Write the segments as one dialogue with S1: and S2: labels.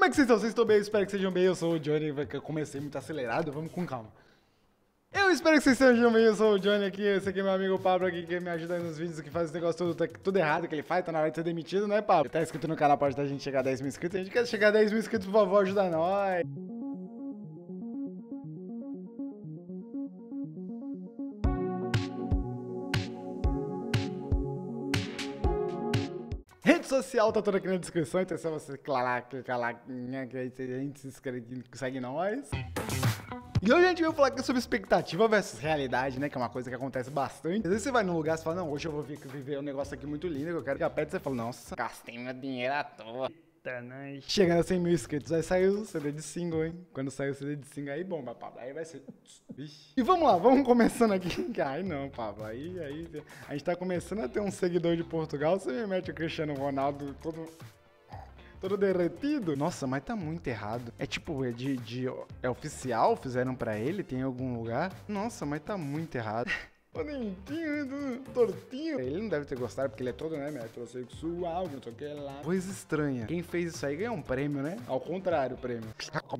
S1: é que vocês estão? Vocês estão bem? Eu espero que sejam bem. Eu sou o Johnny, eu comecei muito acelerado, vamos com calma. Eu espero que vocês estejam bem, eu sou o Johnny aqui, esse aqui é meu amigo Pablo aqui, que me ajuda aí nos vídeos, que faz esse negócio tudo errado que ele faz, tá na hora de ser demitido, né, Pablo? Tá inscrito no canal, pode ajudar a gente a chegar a 10 mil inscritos, a gente quer chegar a 10 mil inscritos, por favor, ajuda nós. Rede social tá toda aqui na descrição, então é só você clicar lá, que a gente se inscreve e segue nós. E hoje a gente veio falar aqui sobre expectativa versus realidade, né? Que é uma coisa que acontece bastante. Às vezes você vai num lugar e fala, não, hoje eu vou viver um negócio aqui muito lindo, que eu quero que a pet você fala, nossa, gastei meu dinheiro à toa. Chegando a 100 mil inscritos, aí saiu o CD de single, hein? Quando saiu o CD de single, aí bomba, Pablo. Aí vai ser... Vixe. E vamos lá, vamos começando aqui. Ai não, Pablo, aí... A gente tá começando a ter um seguidor de Portugal, você me mete o Cristiano Ronaldo todo derretido. Nossa, mas tá muito errado. É tipo, é oficial? Fizeram pra ele? Tem em algum lugar? Nossa, mas tá muito errado. Bonitinho, tortinho. Ele não deve ter gostado porque ele é todo, né, metrosexual, não sei o que lá. Coisa estranha. Quem fez isso aí ganhou um prêmio, né? Ao contrário, o prêmio.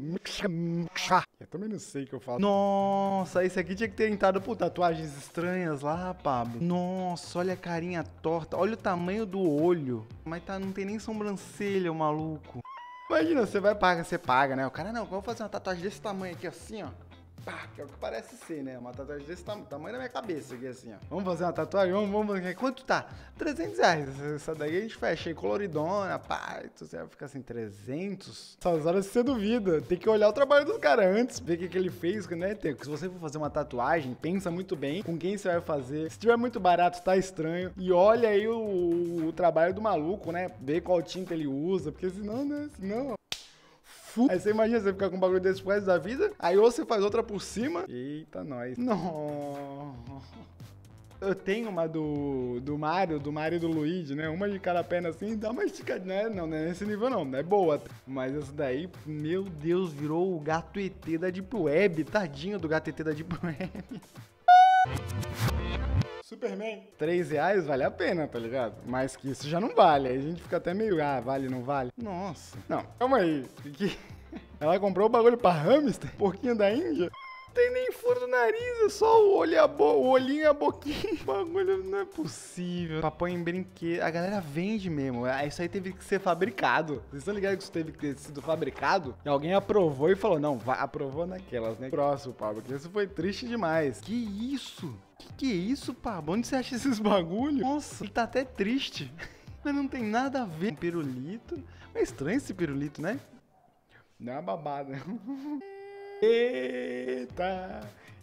S1: Eu também não sei o que eu falo. Nossa, esse aqui tinha que ter entrado por tatuagens estranhas lá, Pablo. Nossa, olha a carinha torta. Olha o tamanho do olho. Mas tá, não tem nem sobrancelha, o maluco. Imagina, você vai pagar, você paga, né? O cara, não, eu vou fazer uma tatuagem desse tamanho aqui, assim, ó. Pá, que é o que parece ser, né? Uma tatuagem desse tamanho da minha cabeça aqui, assim, ó. Vamos fazer uma tatuagem? Vamos. Quanto tá? 300 reais. Essa daí a gente fecha aí, coloridona, pá. Então você vai ficar assim, 300? Essas horas você duvida. Tem que olhar o trabalho do cara antes, ver o que ele fez, né? Porque se você for fazer uma tatuagem, pensa muito bem com quem você vai fazer. Se tiver muito barato, tá estranho. E olha aí o trabalho do maluco, né? Vê qual tinta ele usa, porque senão, né? Aí você imagina você ficar com um bagulho desse pro resto da vida, aí ou você faz outra por cima. Eita, nós. Não. Eu tenho uma do Mario e do Luigi, né? Uma de cada perna assim, dá uma esticadinha. Não é nesse nível não é boa. Mas essa daí, meu Deus, virou o gato ET da Deep Web. Tadinho do gato ET da Deep Web. Superman. 3 reais vale a pena, tá ligado? Mas que isso já não vale. Aí a gente fica até meio, vale, não vale? Nossa. Não, calma aí. Ela comprou o bagulho pra hamster? Porquinho da Índia? Não tem nem furo do nariz, é só o olho, o olhinho e a boquinha. O bagulho não é possível. Papai em brinquedo. A galera vende mesmo. Isso aí teve que ser fabricado. Vocês estão ligados que isso teve que ter sido fabricado? E alguém aprovou e falou, não, aprovou naquelas, né? Próximo, Pablo, que isso foi triste demais. Que isso? Que é isso, Pablo? Onde você acha esses bagulho? Nossa, ele tá até triste. Mas não tem nada a ver com pirulito. É estranho esse pirulito, né? Não é uma babada. Eita!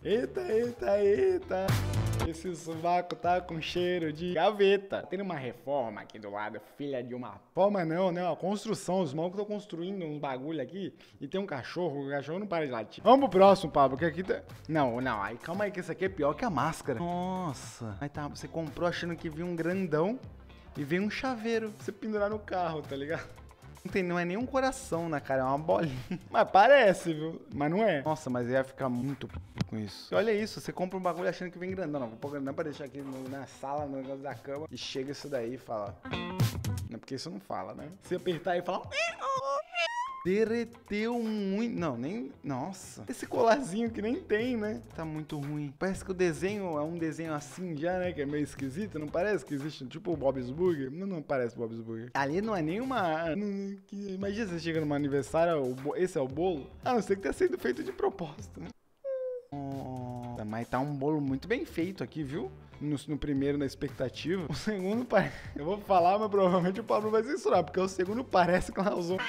S1: Esse sovaco tá com cheiro de gaveta. Tem uma reforma aqui do lado, filha de uma... Reforma não, né? Uma construção. Os malucos estão construindo uns bagulho aqui e tem um cachorro. O cachorro não para de latir. Vamos pro próximo, Pablo, que aqui tá... Não. Aí, calma aí, que esse aqui é pior que a máscara. Nossa. Aí tá, você comprou achando que vinha um grandão e veio um chaveiro pra você pendurar no carro, tá ligado? Não é nem um coração na cara, é uma bolinha. Mas parece, viu? Mas não é. Nossa, mas ia ficar muito com isso. Olha isso, você compra um bagulho achando que vem grandão. Não, vou pôr grandão pra deixar aqui na sala, no negócio da cama. E chega isso daí e fala... Não, porque isso não fala, né? Se apertar e falar... Derreteu muito. Não, nem... Nossa. Esse colarzinho que nem tem, né? Tá muito ruim. Parece que o desenho é um desenho assim já, né? Que é meio esquisito. Não parece que existe tipo o Bob's Burger? Não parece Bob's Burger. Ali não é nenhuma... Imagina você chega num aniversário, esse é o bolo. A não ser que tenha sido feito de propósito, né? Mas tá um bolo muito bem feito aqui, viu? No primeiro, na expectativa. O segundo, eu vou falar, mas provavelmente o Pablo vai censurar, porque o segundo parece que ela usou...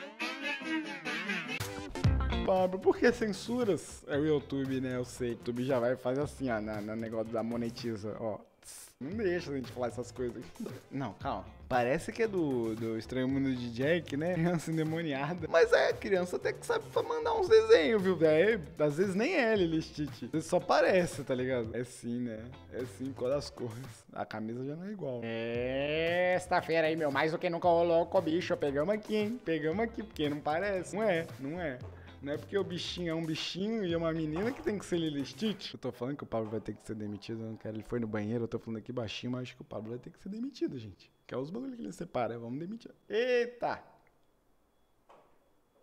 S1: Pablo, por que censuras? É o YouTube, né? Eu sei. O YouTube já vai fazer assim, ó, no negócio da monetiza, ó. Não deixa a gente falar essas coisas aqui. Não, calma. Parece que é do Estranho Mundo de Jack, né? Criança endemoniada. Mas a criança até que sabe mandar uns desenhos, viu? Às vezes nem é ele, Stitch. Às vezes só parece, tá ligado? É sim, né? É sim, por causa das cores. A camisa já não é igual. Esta-feira aí, meu, mais do que nunca rolou com o bicho. Pegamos aqui, hein? Pegamos aqui, porque não parece. Não é. Não é porque o bichinho é um bichinho e é uma menina que tem que ser Lilo e Stitch. Eu tô falando que o Pablo vai ter que ser demitido, eu não quero. Ele foi no banheiro, eu tô falando aqui baixinho, mas acho que o Pablo vai ter que ser demitido, gente. Que é os bagulhos que ele separa, vamos demitir. Eita!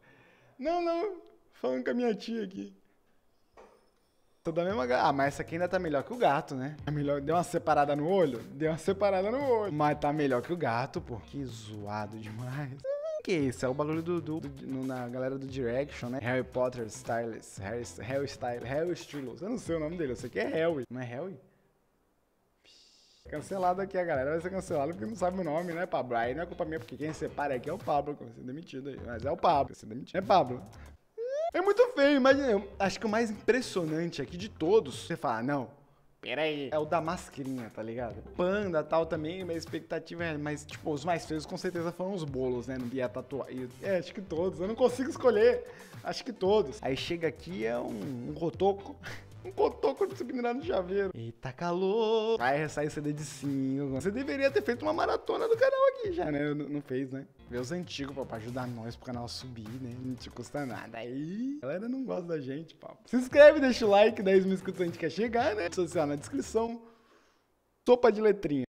S1: Não. Falando com a minha tia aqui. Tô da mesma... Ah, mas essa aqui ainda tá melhor que o gato, né? É melhor... Deu uma separada no olho? Deu uma separada no olho. Mas tá melhor que o gato, pô. Que zoado demais. Que isso? É o bagulho na galera do Direction, né? Harry Potter Stylist. Harry Styles. Eu não sei o nome dele. Eu sei que é Harry. Não é Harry? Cancelado aqui, a galera vai ser cancelada porque não sabe o nome, né, Pablo? Aí não é culpa minha, porque quem separa aqui é o Pablo, que vai ser demitido aí. Mas é o Pablo, vai ser demitido. É Pablo. É muito feio, imagina. Eu acho que o mais impressionante aqui de todos, você fala, não, pera aí, é o da mascarinha, tá ligado? Panda e tal também, minha expectativa é, mas tipo, os mais feios com certeza foram os bolos, né? Não via tatuagem. É, acho que todos, eu não consigo escolher. Acho que todos. Aí chega aqui, é um rotoco. Um cotoco de pendurado no chaveiro. Eita, calor. Vai sair CD de 5. Você deveria ter feito uma maratona do canal aqui já, né? Não fez, né? Vê os antigos, pô, pra ajudar nós pro canal subir, né? Não te custa nada. Aí, a galera não gosta da gente, pô. Se inscreve, deixa o like, 10 mil inscritos a gente quer chegar, né? Social na descrição. Sopa de letrinha.